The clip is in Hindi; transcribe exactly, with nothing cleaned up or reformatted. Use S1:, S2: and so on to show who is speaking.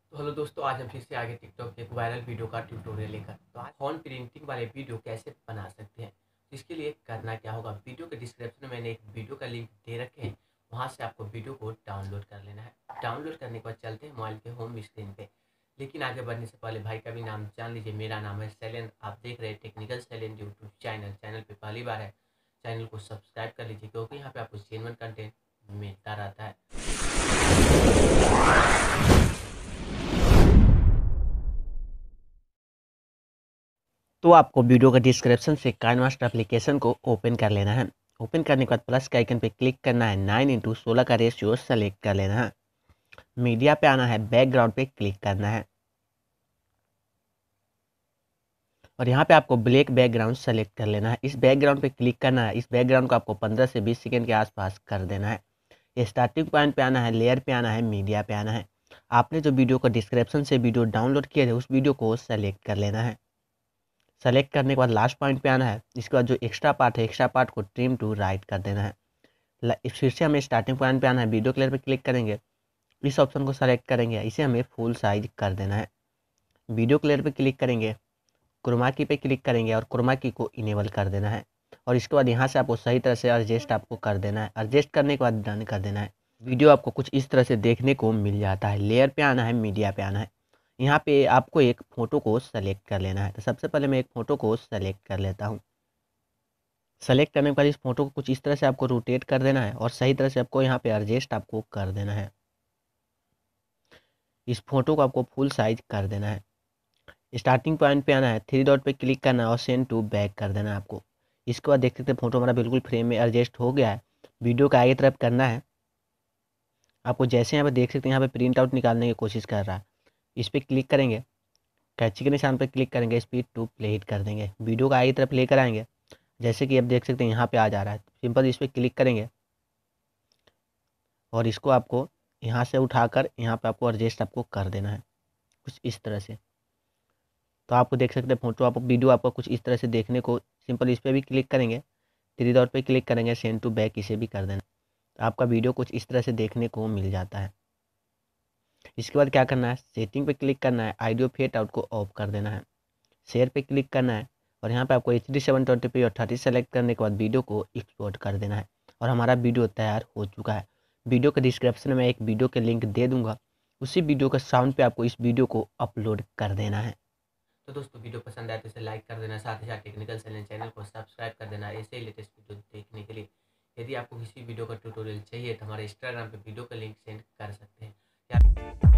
S1: तो हेलो दोस्तों, आज हम फिर से आगे टिकटॉक के एक वायरल वीडियो का ट्यूटोरियल लेकर। तो आज फॉन्ट प्रिंटिंग वाले वीडियो कैसे बना सकते हैं, तो इसके लिए करना क्या होगा, वीडियो के डिस्क्रिप्शन में मैंने एक वीडियो का लिंक दे रखे हैं, वहां से आपको वीडियो को डाउनलोड कर लेना है। डाउनलोड करने के बाद चलते हैं मोबाइल के होम स्क्रीन पे। लेकिन आगे बढ़ने से पहले भाई का भी नाम जान लीजिए। मेरा नाम है शैलेंद्र, आप देख रहे हैं technical Shailendra YouTube channel. Channel पे पहली बार है, चैनल को सब्सक्राइब कर लीजिए, क्योंकि यहाँ पे आपको जेन्युइन कंटेंट मिलता रहता है। तो आपको वीडियो का डिस्क्रिप्शन से काइनमास्टर एप्लीकेशन को ओपन कर लेना है। ओपन करने के बाद प्लस के आइकन पे क्लिक करना है। नाइन इंटू सोलह का रेशियो सेलेक्ट कर लेना है। मीडिया पे आना है, बैकग्राउंड पे क्लिक करना है और यहाँ पे आपको ब्लैक बैकग्राउंड सेलेक्ट कर लेना है। इस बैकग्राउंड पे क्लिक करना है। इस बैकग्राउंड को आपको पंद्रह से बीस सेकेंड के आसपास कर देना है। स्टार्टिंग पॉइंट पे आना है, लेयर पे आना है, मीडिया पे आना है। आपने जो वीडियो का डिस्क्रिप्शन से वीडियो डाउनलोड किया है उस वीडियो को सेलेक्ट कर लेना है। सेलेक्ट करने के बाद लास्ट पॉइंट पे आना है। इसके बाद जो एक्स्ट्रा पार्ट है, एक्स्ट्रा पार्ट को ट्रिम टू राइट कर देना है। फिर से हमें स्टार्टिंग पॉइंट पे आना है, वीडियो क्लियर पे क्लिक करेंगे, इस ऑप्शन को सेलेक्ट करेंगे, इसे हमें फुल साइज कर देना है। वीडियो क्लियर पे क्लिक करेंगे, क्रोमा की पे क्लिक करेंगे और क्रोमा की को इनेबल कर देना है। और इसके बाद यहाँ से आपको सही तरह से एडजस्ट आपको कर देना है। एडजस्ट करने के बाद डन कर देना है। वीडियो आपको कुछ इस तरह से देखने को मिल जाता है। लेयर पे आना है, मीडिया पे आना है। यहाँ पे आपको एक फ़ोटो को सेलेक्ट कर लेना है। तो सबसे पहले मैं एक फ़ोटो को सेलेक्ट कर लेता हूँ। सेलेक्ट करने के बाद इस फोटो को कुछ इस तरह से आपको रोटेट कर देना है और सही तरह से आपको यहाँ पे एडजस्ट आपको कर देना है। इस फोटो को आपको फुल साइज कर देना है। स्टार्टिंग पॉइंट पे आना है, थ्री डॉट पे क्लिक करना है और सेंड टू बैक कर देना है आपको। इसके बाद देख सकते हैं फोटो हमारा बिल्कुल फ्रेम में एडजस्ट हो गया है। वीडियो का आगे तरफ करना है आपको। जैसे यहाँ पे देख सकते हैं, यहाँ पे प्रिंट आउट निकालने की कोशिश कर रहा है। इस पर क्लिक करेंगे, कैंची के निशान पर क्लिक करेंगे, स्पीड टू प्ले हिट कर देंगे, वीडियो का आगे तरफ लेकर आएंगे। जैसे कि आप देख सकते हैं यहाँ पे आ जा रहा है। सिंपल इस पर क्लिक करेंगे और इसको आपको यहाँ से उठाकर यहाँ पे आपको एडजस्ट आपको कर देना है कुछ इस तरह से। तो आपको देख सकते हैं फोटो आपको वीडियो आपको कुछ इस तरह से देखने को। सिंपल इस पर भी क्लिक करेंगे, थ्री डॉट पे क्लिक करेंगे, सेंड टू बैक इसे भी कर देना। तो आपका वीडियो कुछ इस तरह से देखने को मिल जाता है। इसके बाद क्या करना है, सेटिंग पे क्लिक करना है, ऑडियो फेड आउट को ऑफ कर देना है। शेयर पे क्लिक करना है और यहाँ पे आपको H D seven twenty P और थर्टी सेलेक्ट करने के बाद वीडियो को एक्सपोर्ट कर देना है। और हमारा वीडियो तैयार हो चुका है। वीडियो के डिस्क्रिप्शन में एक वीडियो के लिंक दे दूंगा, उसी वीडियो का साउंड पे आपको इस वीडियो को अपलोड कर देना है। तो दोस्तों, वीडियो पसंद आए तो इसे लाइक कर देना, साथ ही साथ टेक्निकल चैनल चैनल को सब्सक्राइब कर देना ऐसे ही लेटेस्ट वीडियो देखने के लिए। यदि आपको किसी वीडियो का ट्यूटोरियल चाहिए तो हमारे इंस्टाग्राम पे वीडियो का लिंक सेंड कर सकते हैं।